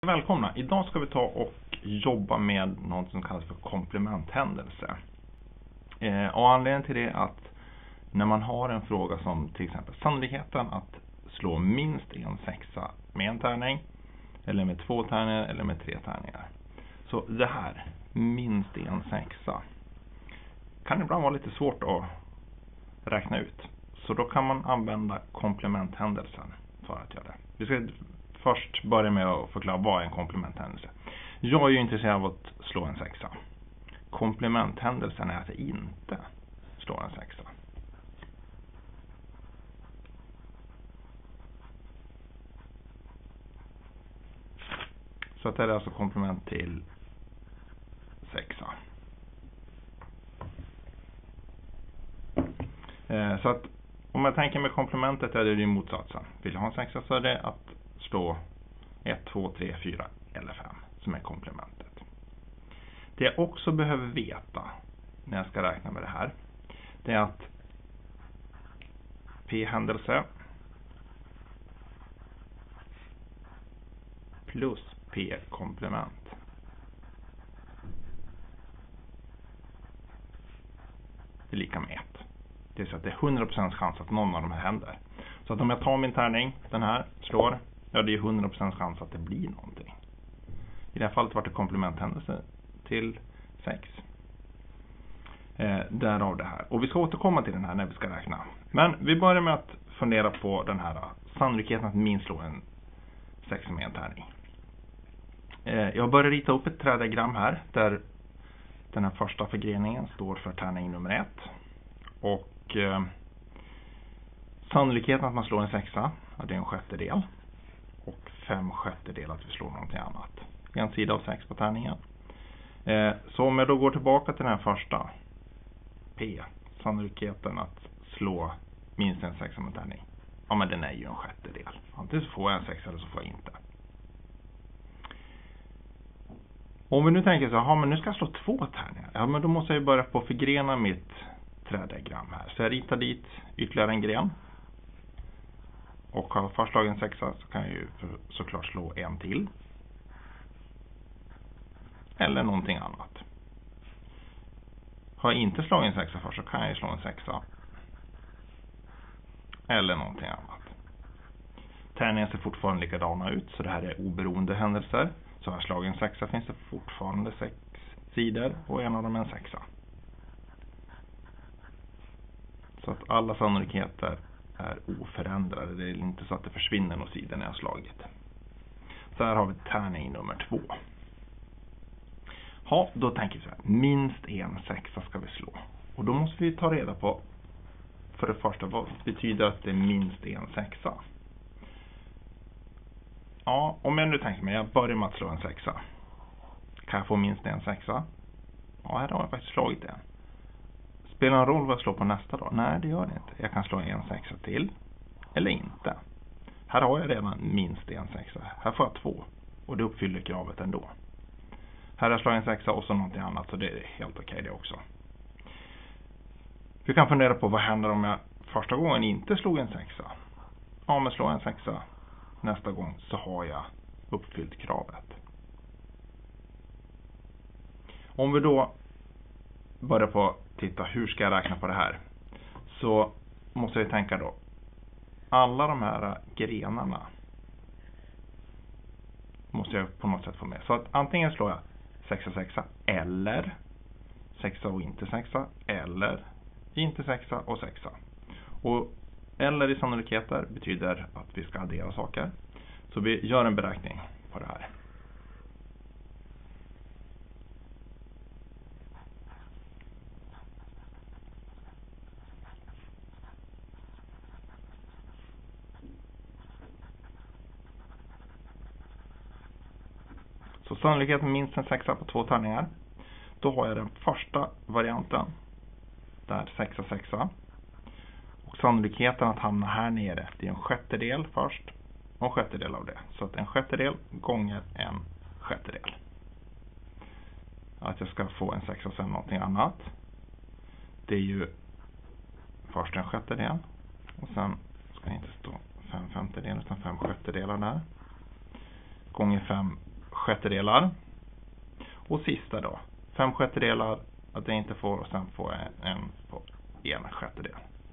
Välkomna! Idag ska vi ta och jobba med något som kallas för komplementhändelse. Och anledningen till det är att när man har en fråga som till exempel sannolikheten att slå minst en sexa med en tärning, eller med 2 tärningar, eller med 3 tärningar. Så det här, minst en sexa, kan ibland vara lite svårt att räkna ut. Så då kan man använda komplementhändelsen för att göra det. Vi ska först börja med att förklara vad är en komplementhändelse. Jag är ju intresserad av att slå en sexa. Komplementhändelsen är att jag inte slår en sexa. Så att det är alltså komplement till sexa. Så att om jag tänker med komplementet är det ju motsatsen. Vill jag ha en sexa så är det att slå 1, 2, 3, 4 eller 5 som är komplementet. Det jag också behöver veta när jag ska räkna med det här, det är att P-händelse plus P-komplement är lika med 1. Det är så att det är 100% chans att någon av de här händer. Så att om jag tar min tärning, den här, slår, ja det är 100% chans att det blir någonting. I det här fallet var det komplementhändelse till 6. Därav det här. Och vi ska återkomma till den här när vi ska räkna. Men vi börjar med att fundera på den här sannolikheten att minst slå en 6 med en tärning. Jag börjar rita upp ett trädiagram här där den här första förgreningen står för tärning nummer 1. Och sannolikheten att man slår en 6, ja, det är en sjättedel. Och 5/6 att vi slår någonting annat. En sida av 6 på tärningen. Så om jag då går tillbaka till den här första, P, sannolikheten att slå minst en 6 med tärning. Ja, men den är ju en sjättedel. Antingen så får jag en 6 eller så får jag inte. Om vi nu tänker så, ja men nu ska jag slå 2 tärningar. Ja, men då måste jag ju börja på att förgrena mitt trädiagram här. Så jag ritar dit ytterligare en gren. Och har jag först slagit en 6 så kan jag ju såklart slå en till. Eller någonting annat. Har jag inte slagit en 6 först så kan jag ju slå en 6. Eller någonting annat. Tärningen ser fortfarande likadana ut, så det här är oberoende händelser. Så har jag slagit en 6 finns det fortfarande 6 sidor och en av dem är en 6. Så att alla sannolikheter är oförändrade. Det är inte så att det försvinner några sidor när jag har slagit. Så här har vi tärning nummer 2. Ja, då tänker vi så här. Minst en 6 ska vi slå. Och då måste vi ta reda på, för det första, vad betyder att det är minst en 6? Ja, om jag nu tänker mig, jag börjar med att slå en 6. Kan jag få minst en 6? Ja, här har jag faktiskt slagit en. Spelar en roll vad jag slår på nästa då? Nej, det gör det inte. Jag kan slå en 6 till. Eller inte. Här har jag redan minst en 6. Här får jag 2. Och det uppfyller kravet ändå. Här har jag slagit en 6 och så någonting annat. Så det är helt okej det också. Vi kan fundera på vad händer om jag första gången inte slog en 6. Ja, men slår en 6 nästa gång så har jag uppfyllt kravet. Om vi då börjar på titta hur ska jag räkna på det här, så måste jag tänka då, alla de här grenarna måste jag på något sätt få med. Så att antingen slår jag 6 eller 6 och inte 6 eller inte 6 och 6. Och eller i sannolikheter betyder att vi ska addera saker. Så vi gör en beräkning på det här. Så sannolikheten minst en 6 på 2 tärningar. Då har jag den första varianten. Där 6. Och sannolikheten att hamna här nere, det är en sjättedel först. Och en sjättedel av det. Så att en sjättedel gånger en sjättedel. Att jag ska få en 6 och sen någonting annat. Det är ju först en sjättedel. Och sen ska det inte stå 5/5 utan 5/6 där. Gånger 5 sjättedelar. Och sista då, 5 sjättedelar att jag inte får och sen får jag en på 1 sjättedel.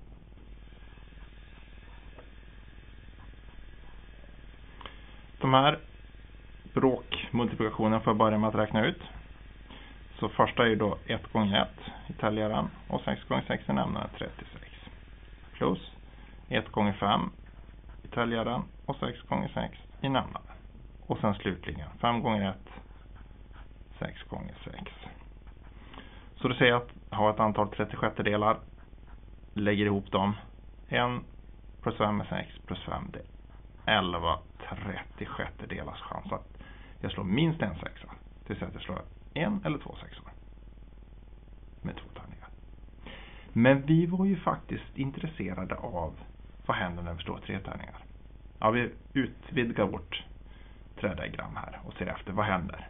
De här bråkmultiplikationen får jag börja med att räkna ut. Så första är ju då 1 gånger 1 i täljaren och 6 gånger 6 i nämnaren 36. Plus 1 gånger 5 i täljaren och 6 gånger 6 i nämnaren. Och sen slutligen 5 gånger 1, 6 gånger 6. Så då säger jag att jag har ett antal 36 delar. Lägger ihop dem. 1 plus 5 är 6 plus 5 det är 11 36 delars chans att jag slår minst en sexa. Det vill säga att jag slår en eller 2 sexor. Med 2 tärningar. Men vi var ju faktiskt intresserade av vad händer när vi slår 3 tärningar. Ja, vi utvidgar vårt trädiagram här och ser efter vad händer.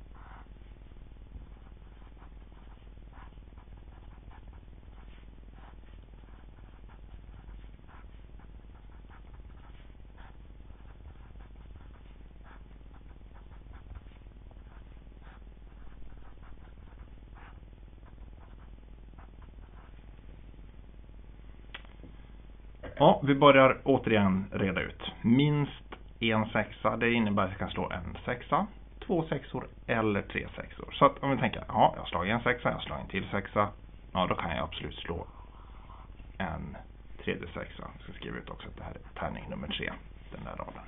Ja, vi börjar återigen reda ut. Minst en sexa, det innebär att jag kan slå en sexa, 2 sexor eller 3 sexor. Så att om vi tänker, ja, jag slår en sexa, jag slår en till sexa. Ja, då kan jag absolut slå en tredje sexa. Jag ska skriva ut också att det här är tärning nummer 3, den där raden.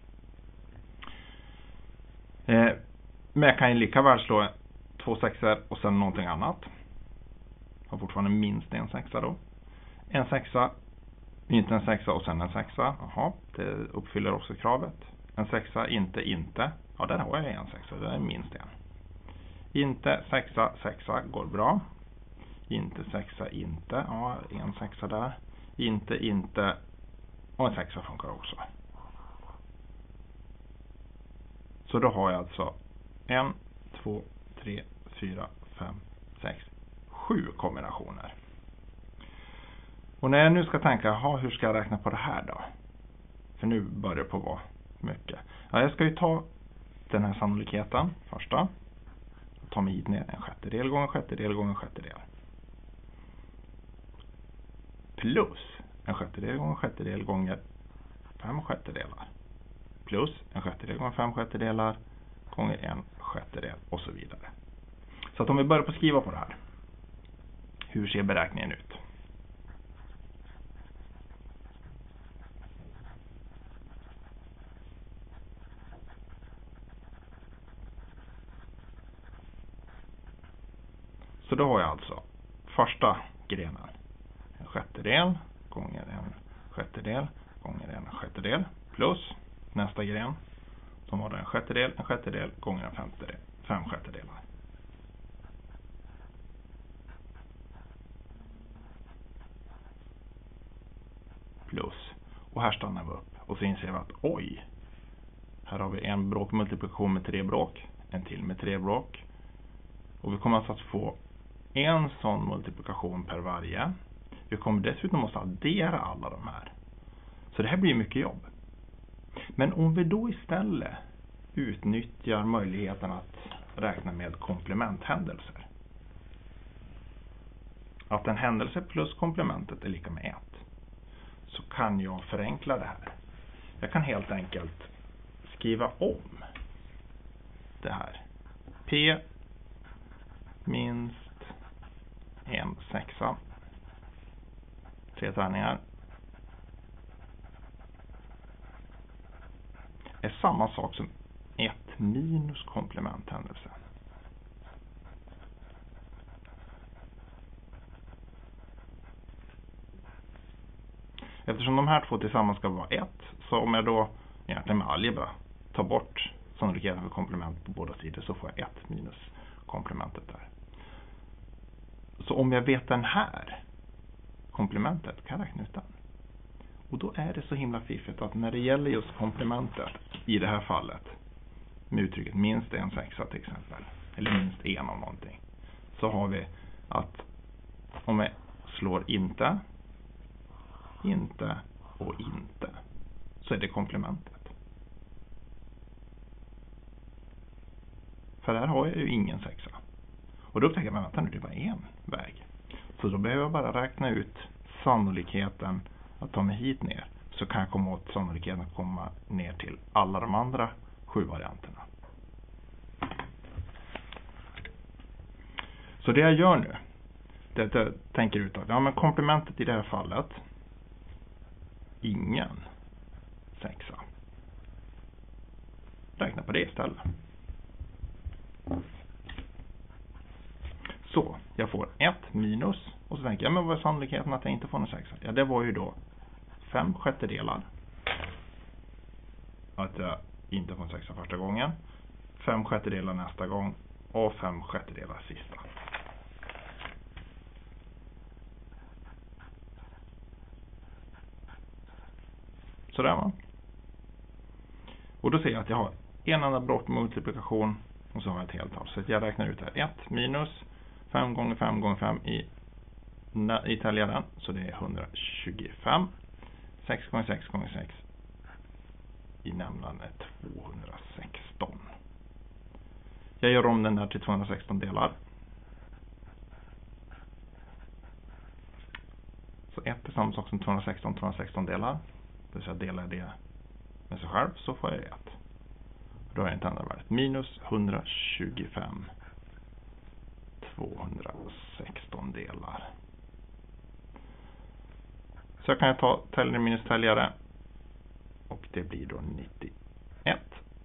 Men jag kan ju lika väl slå 2 sexor och sen någonting annat. Jag har fortfarande minst en sexa då. En sexa, inte en sexa och sen en sexa. Jaha, det uppfyller också kravet. En sexa, inte. Ja, där har jag en sexa, det är minst en. Inte, sexa går bra. Inte sexa, inte. Ja, en sexa där. Inte. Och en sexa funkar också. Så då har jag alltså 1, 2, 3, 4, 5, 6, 7 kombinationer. Och när jag nu ska tänka, hur ska jag räkna på det här då? För nu börjar det på vara mycket. Ja, jag ska ju ta den här sannolikheten första. Ta mig hit ner en sjättedel gånger sjättedel gånger sjättedel. Plus en sjättedel gånger sjättedel gånger 5 sjättedelar. Plus en sjättedel gånger 5 sjättedelar gånger en sjättedel och så vidare. Så att om vi börjar på skriva på det här. Hur ser beräkningen ut? Så då har jag alltså första grenen. En sjättedel gånger en sjättedel gånger en sjättedel. Plus nästa gren. Som var det en sjättedel gånger en femtedel. 5 sjättedelar. Plus. Och här stannar vi upp. Och så inser vi att oj. Här har vi en bråkmultiplikation med 3 bråk. En till med 3 bråk. Och vi kommer alltså att få en sån multiplikation per varje. Vi kommer dessutom måste addera alla de här. Så det här blir mycket jobb. Men om vi då istället utnyttjar möjligheten att räkna med komplementhändelser. Att en händelse plus komplementet är lika med 1. Så kan jag förenkla det här. Jag kan helt enkelt skriva om det här. P minst en sexa. 3 tärningar. Är samma sak som 1 minus komplementhändelse. Eftersom de här två tillsammans ska vara 1, så om jag då egentligen med algebra tar bort sannolikheten för komplement på båda sidor, så får jag 1 minus komplementet där. Så om jag vet den här komplementet kan jag räkna ut den. Och då är det så himla fiffigt att när det gäller just komplementet i det här fallet med uttrycket minst en sexa till exempel, eller minst en av någonting, så har vi att om jag slår inte och inte, så är det komplementet. För här har jag ju ingen sexa. Och då upptäcker jag, vänta nu, det är bara en väg. Så då behöver jag bara räkna ut sannolikheten att ta mig hit ner. Så kan jag komma åt sannolikheten att komma ner till alla de andra 7 varianterna. Så det jag gör nu, det är att jag tänker ut att men komplementet i det här fallet, ingen sexa. Räkna på det istället. Så, jag får 1 minus. Och så tänker jag, men vad är sannolikheten att jag inte får en sexa? Ja, det var ju då 5/6 att jag inte får en sexa första gången. 5/6 nästa gång. Och 5/6 sista. Sådär va. Och då ser jag att jag har en enda brott multiplikation. Och så har jag ett helt tal. Så jag räknar ut här. 1 minus 5 gånger 5 gånger 5 i täljaren. Så det är 125. 6 gånger 6 gånger 6 i nämnaren är 216. Jag gör om den där till 216 delar. Så 1 är samma sak som 216 delar. Det vill säga delar det med sig själv så får jag 1. Då har jag inte andra värdet. Minus 125. 216 delar. Så kan jag ta täljare minus täljare. Och det blir då 91.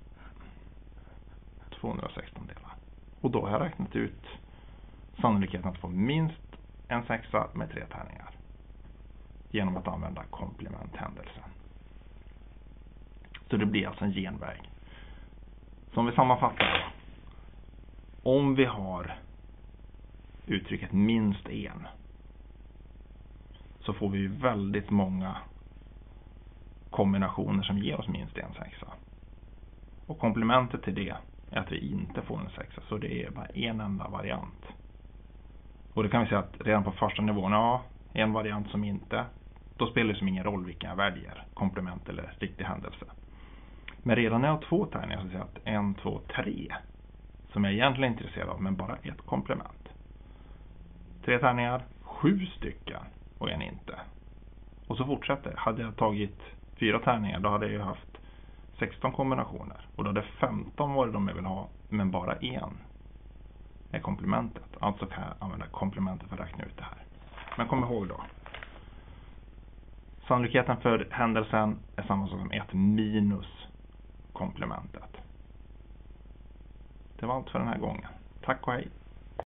216 delar. Och då har jag räknat ut sannolikheten att få minst en sexa med 3 tärningar. Genom att använda komplementhändelsen. Så det blir alltså en genväg. Som vi sammanfattar. Om vi har uttrycket minst en. Så får vi väldigt många kombinationer som ger oss minst en sexa. Och komplementet till det är att vi inte får en sexa. Så det är bara en enda variant. Och det kan vi säga att redan på första nivån, ja, en variant som inte, då spelar det som ingen roll vilken jag väljer. Komplement eller riktig händelse. Men redan när jag har 2 tärningar så säger jag att 1, 2, 3. Som jag egentligen är intresserad av, men bara ett komplement. 3 tärningar, 7 stycken och en inte. Och så fortsätter. Hade jag tagit 4 tärningar, då hade jag ju haft 16 kombinationer. Och då hade 15 varit de jag vill ha, men bara en är komplementet. Alltså kan jag använda komplementet för att räkna ut det här. Men kom ihåg då. Sannolikheten för händelsen är samma sak som 1 minus komplementet. Det var allt för den här gången. Tack och hej!